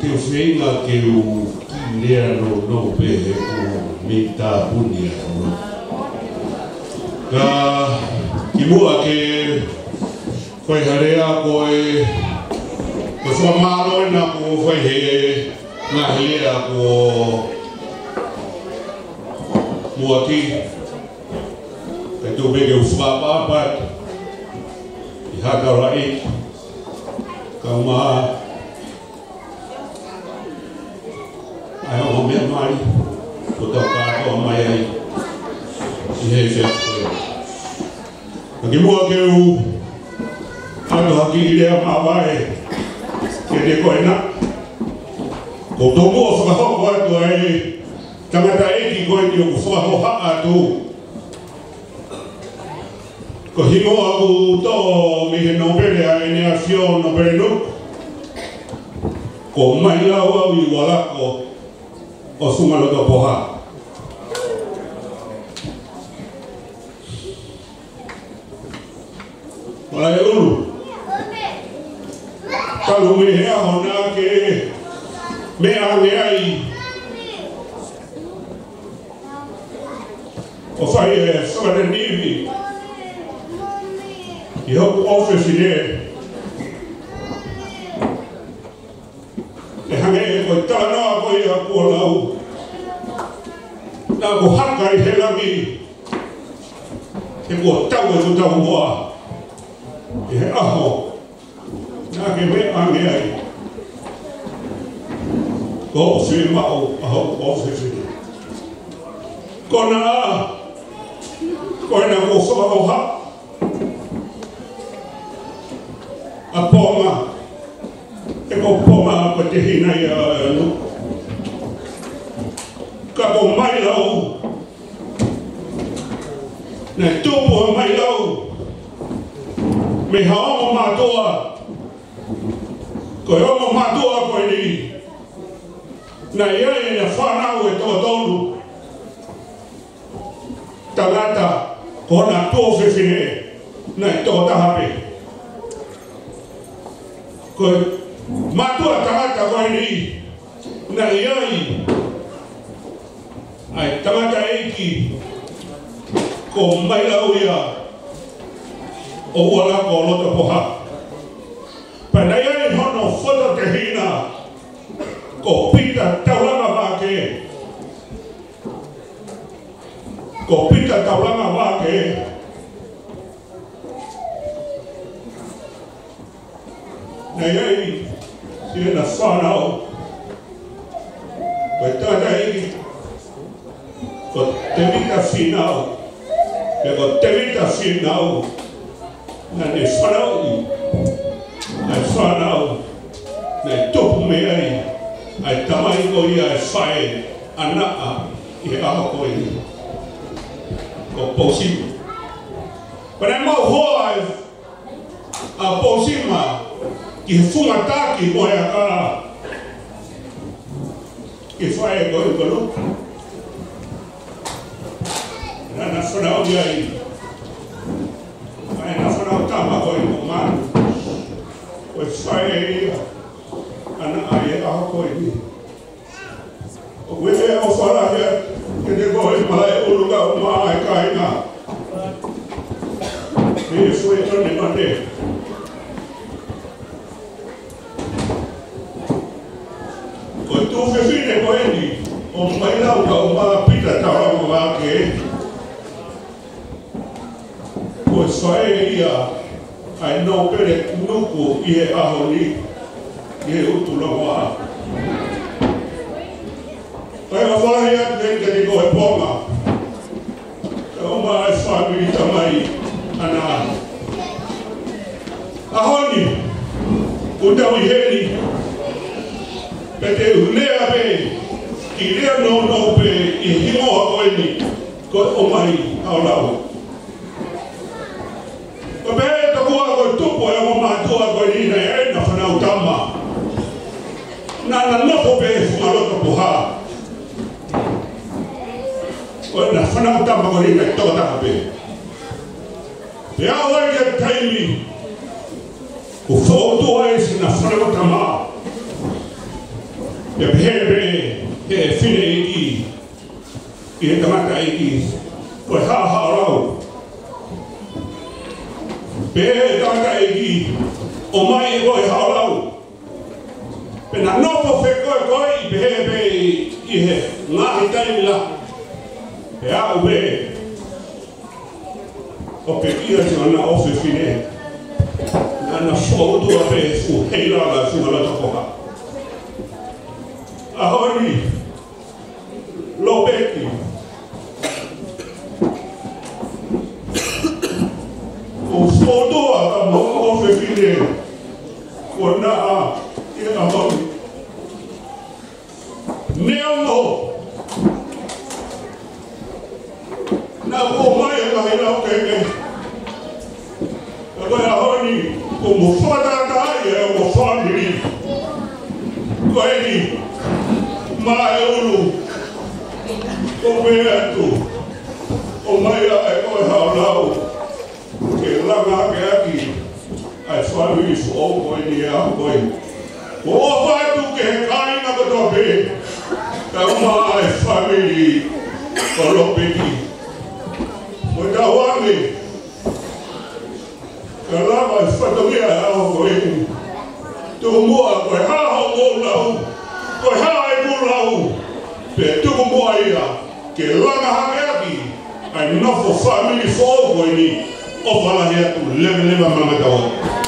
ke o whenga ke o ki lea no pehe o me tā puni no. Ka ki mua ke koe harea koe ko whamaro na ko whai he ngā helea ko mua ki e tō mege o whapāpat i haka rai ka umaha ai o mea mai ko tau kātoa mai ai i he whea koe. Ka ki mua ke u anu haki i lea mawai ke te koe na. Ko tō mua whakahoko atu ai tangata eki koe ni o ku whakahoha atu. Ko hingo aku tō mihe nopere ai nea whio nopere nuk. Ko mai lau au i walako o Sumalota poha. Wala e ulu. Kalu mehe aho nā ke mea ange ai. O whai e whakare niwi. I hoku office i ne. E hange e koe tala noa koe a kua lau. Nā ko haka i he langi. E kua tau e ku tau hoa. I he aho. Nā ke me ange ai. Ko o whi mao a hoku office i ne. Kona a. Koe nā ko whakaroha. A poma. E ko poma ko te hina i a anu. Ka ko mai lau. Ne tūpua mai lau. Me haongo mātua. Ko hongo mātua koe ni. Na iai e whanau e tō tōru. Tangata ko na tōwhiwhine. Na i tō tahape. Ko mātua tangata koe ni. Na iai. Ai tangata eiki. Ko mai lau ia. O uala ko lota poha. Pana iai hono whoto te hina. Ko pita tauranga wāke. Ko pita tauranga wāke. Nei ei, siena whanau. Koe tata ei, ko te wita whinau. E ko te wita whinau. Nā ne whanau i. Ai whanau. Nei topu me ai. Ai tamai ko ia e whae anaa i he aho ko i. Ko Posima. But I'm more whole Posima. Ki he whumataki ko hea ka. Ki whae ko i kono. Nā whanau i ai. Ai nā whanau tama ko i mo manu. Ko e whae e ia. Ana ai e aho ko i ni. O koe e o whara hea. Ke te koe mai uruga o maa e kainga. Me e whue tone mate. Ko e tūwhiwhine ko e ni. O mai lau ka o maa pita tauranga wāke. Ko e whae ia. Ai no pere nuku i he aho ni. I he utu no waa. Kai o whalahi atu e te ko e ponga. Ka o maa e whāmiri tamai ana. Ahoni, utau i heri. Pe te ulea pe, ki rea no pe i himoa koe ni. Ko o mai au lau. Ko pe e takua koe tupo e o mātua koe ni nei e na whanau tama. Nana noko pe e whumalota puha. Ko e na whanau tama koe ni nei tōtaka pe. Pe a oi ke taimi. Ko whautua e si na whanau tama. Ke pehebe he fine iki. Ke tamata iki. Ko ha rau. Pe tamata iki. O mai ko ha rau. Pena no fe ko I pehebe I he ngahi tai la. He a ube. O pe ia tana o fe fine. Ana so do a pe fu heila la fu la toka. Ahori lo beki. O so do a mo o fe fine. Ko na a ia ahori. Neongo. Na ko mai la ila o ke. Agora ahori como fora da é o família. Vai Maelo, o Beto, o Maia é o Raulau, que lá vai aqui, as famílias ou boi boi. O vai do que cai na godobe, é uma família, falou bem. O da homem, ela vai fazer o boi. Tu moa vai ha Ko hai mulau pe tuku moaia ke langa hakeaki ai nofo family fo ko ni o fala he tu leve manga tawa